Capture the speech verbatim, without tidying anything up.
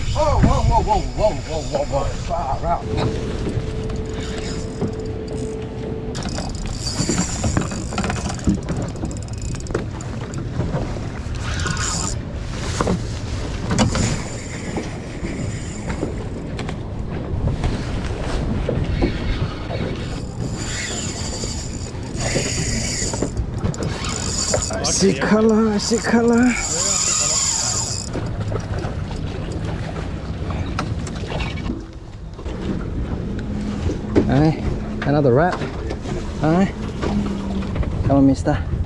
Whoa, whoa, whoa, whoa, whoa, whoa, whoa, whoa, far out. I see colour, I see colour. Aye, another rat. Aye, come on, mister.